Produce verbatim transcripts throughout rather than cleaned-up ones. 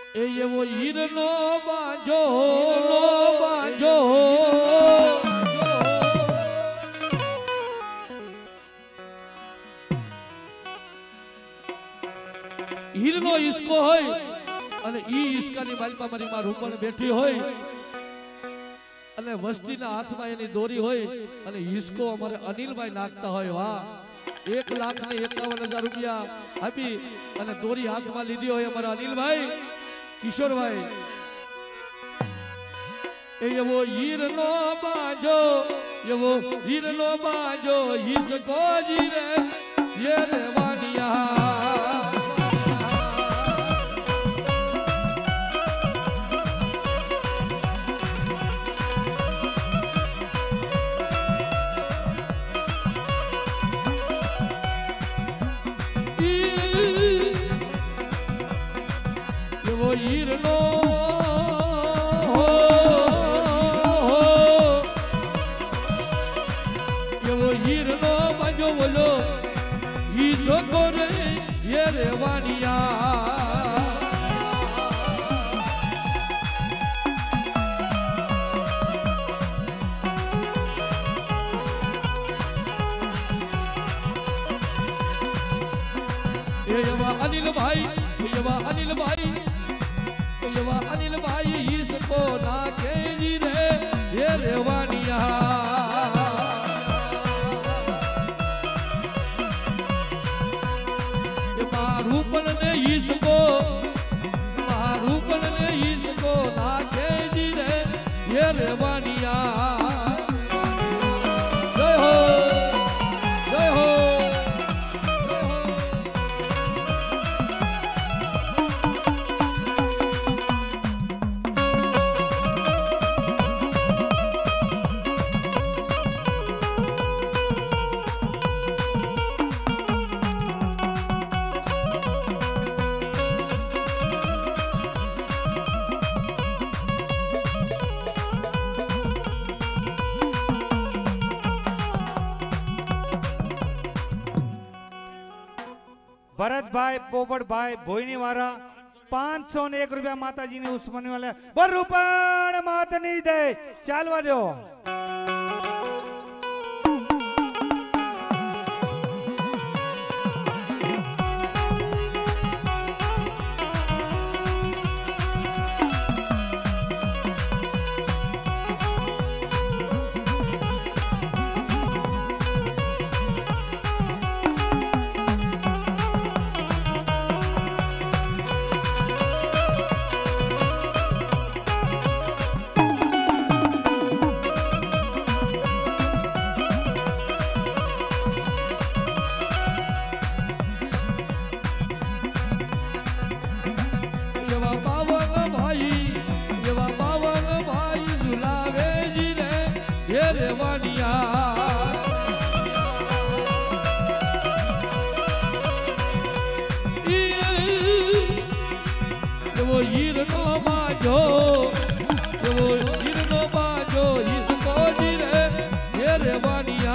ए ये वो हीरनो बाजो नो बाजो हीरनो इसको होय અને ઈ ઈસકાની માલપા મારી માં રૂપણ બેઠી હોય અને વસ્તીના હાથમાં એની દોરી હોય અને ઈસકો અમારે અનિલભાઈ નાખતા હોય વાહ એક લાખ ને એકાવન હજાર રૂપિયા આપી અને દોરી હાથમાં લીધી હોય અમારા અનિલભાઈ કિશોરભાઈ એ એવો હીરનો બાજો એવો હીરનો બાજો ઈસકો જીરે ये रे वानिया हीरनो ये वो हीरनो बाजो बोलो ईसो करे ये रेवानिया ये वा अनिल भाई ये वा अनिल भाई ये अनिल भाई इसको ना के जी रे ये रेवानिया ये मारूपन ने इसको मारूपन ने इसको ना के जी रे ये रेवानिया जय हो जय हो भरत भाई पोपट भाई भोईनी वाला पांच सौ ने एक रुपया माता जी ने उस्मानी वाले बर रूपण मात नहीं दे चालवा दो रेवानिया वो हीरनो बाजो वो हीरनो बाजो इसको जी रे ये रेवानिया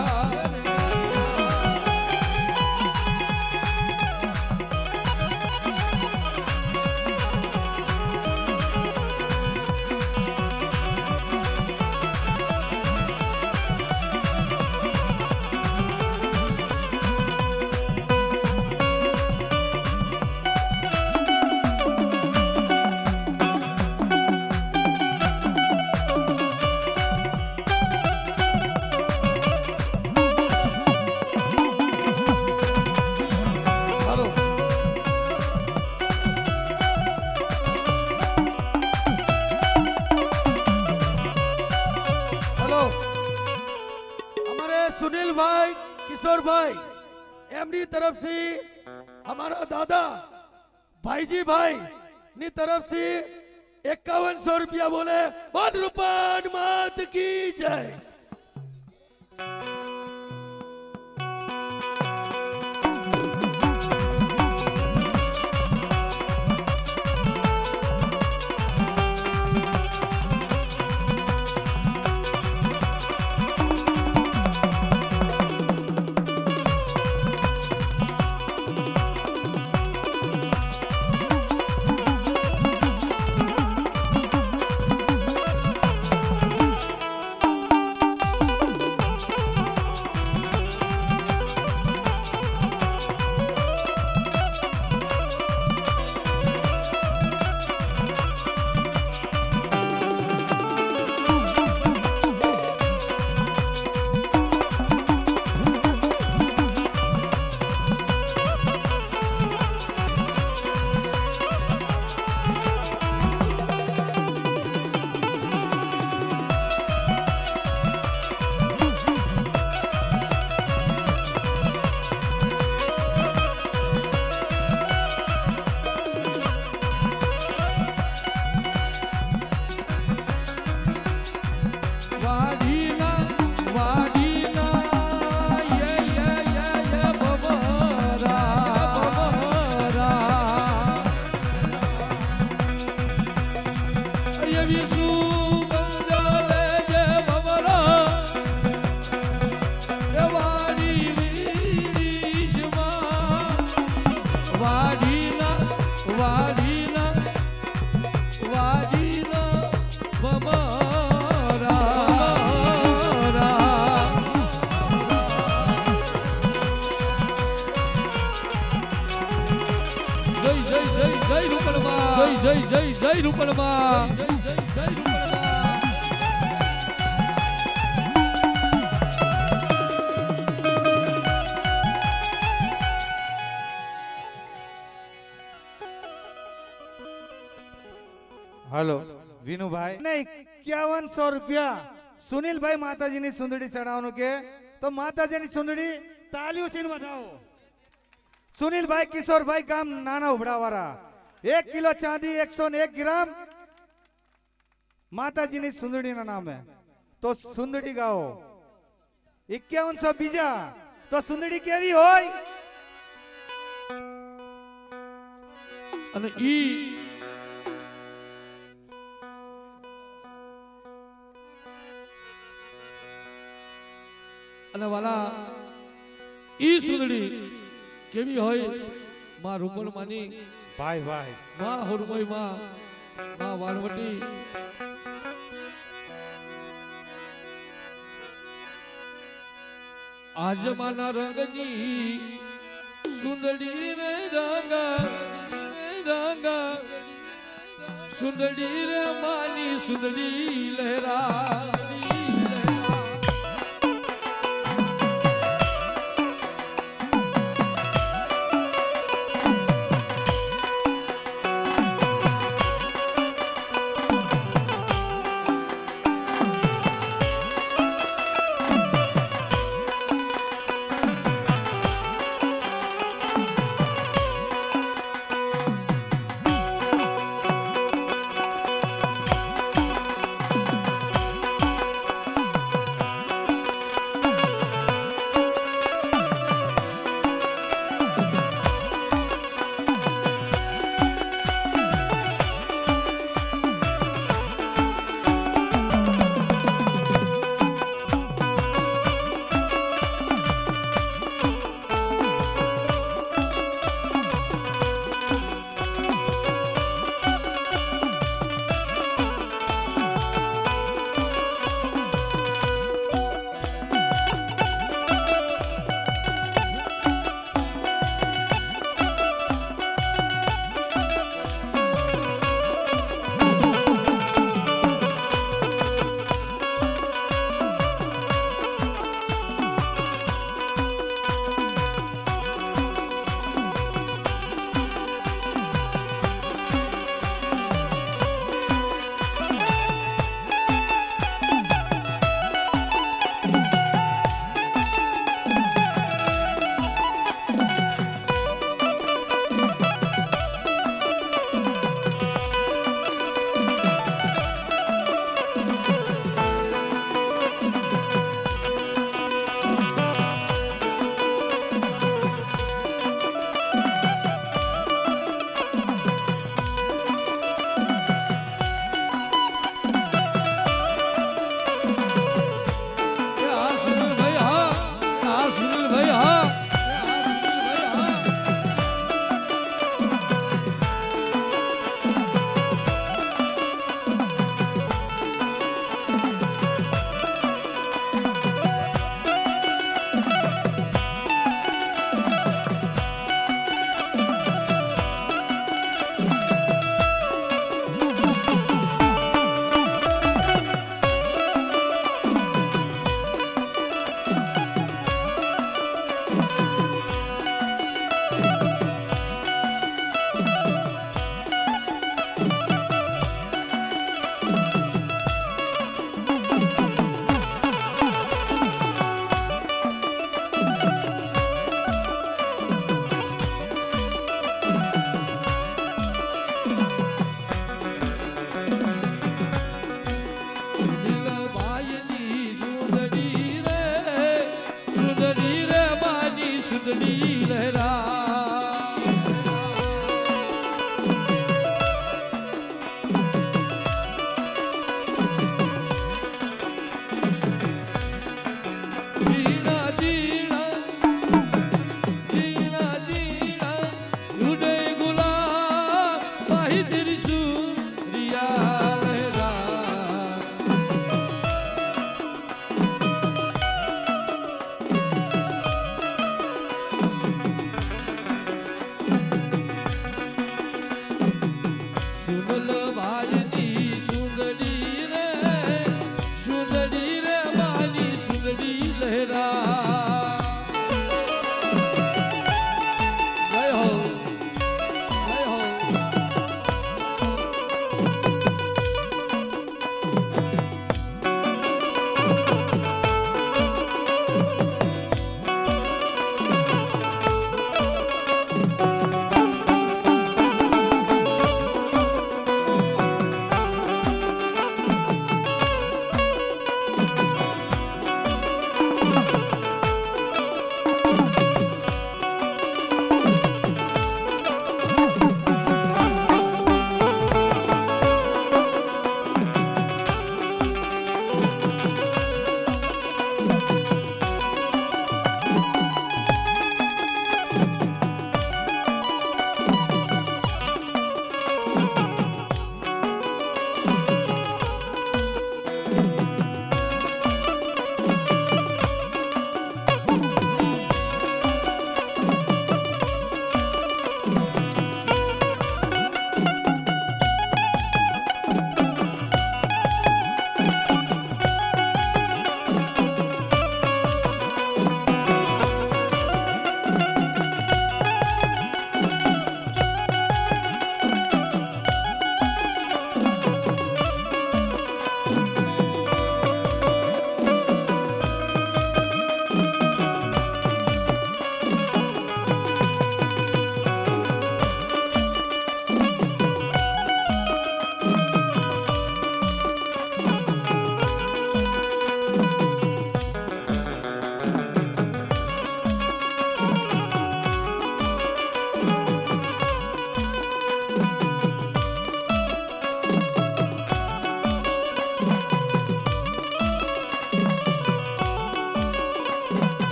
सुनील भाई किशोर भाई एमनी तरफ से हमारा दादा भाईजी भाई नी तरफ से इक्यावन सौ रुपया बोले वन रुपन मात की जय। જય જય જય રૂપણમાં જય જય જય જય રૂપણમાં જય જય જય રૂપણમાં हेलो विनू भाई नहीं इक्यावन सौ रुपया सुनील भाई माता जी ने सुंदड़ी चढ़ाने के तो माता जी ने सुंदड़ी तालियों से बताओ सुनील भाई किशोर भाई काम नाना उबड़ा वाला एक किलो चांदी एक सौ एक ग्राम माता जी ने सुंदड़ी ना नाम है तो सुंदड़ी गाओ इक्यावन सौ बीजा तो सुंदड़ी केवी होय અને ઈ અને વાલા ઈ સુંદડી કેવી હોય માં રૂપણમાની भाई भाई માં હુરમોઈ માં માં વાળવટી आज माना रंगनी सुंदड़ी रे रंगा रंगा सुंदड़ी रे मानी सुंदड़ी लहरा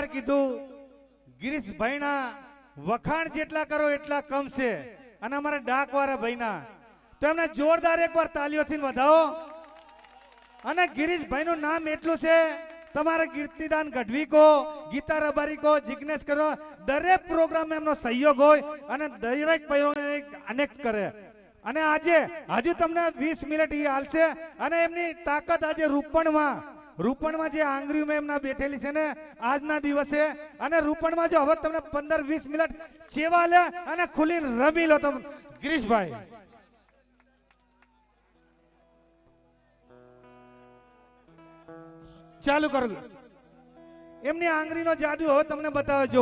કીધું ગિરીશભાઈના વખાણ જેટલા કરો એટલા કમ છે અને અમારા ડાકવાળા ભાઈના તો એમને જોરદાર એકવાર તાલીઓથી વધાવો અને ગિરીશભાઈનું નામ એટલું છે તમારે કીર્તિદાન ગઢવી કો ગીતા રબારી કો જિગ્નેશ કરો દરેક પ્રોગ્રામ એમનો સહયોગ હોય અને દરેક અનેક કરે અને આજે હજુ તમને વીસ મિનિટ ઈ હાલશે અને એમની તાકાત આજે રૂપણમાં રૂપણમાં જે આંગળીમાં એમના બેઠેલી છે ને આજના દિવસે અને રૂપણમાં જો હવે તમને પંદર વીસ મિનિટ ચેવા લે અને ખુલીને રમી લો તમે ગિરીશભાઈ ચાલુ કરો એમની આંગળીનો જાદુ હવે તમને બતાવે જો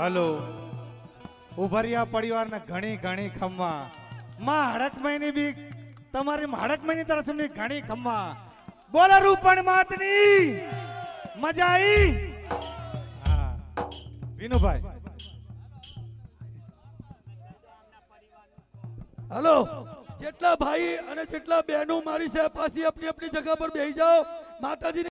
હલો ઉભરિયા પરિવારના ઘણી ઘણી ખમ્મા માં હડક મહિની બી તમારી હડક મહિની તરફની ઘણી ખમ્મા બોલા રૂપણ માતની મજા આવી હા વિનુભાઈ हेलो જેટલા ભાઈ અને જેટલા બહેનો મારી છે પાછી अपनी अपनी जगह पर બેસી જાઓ माताजी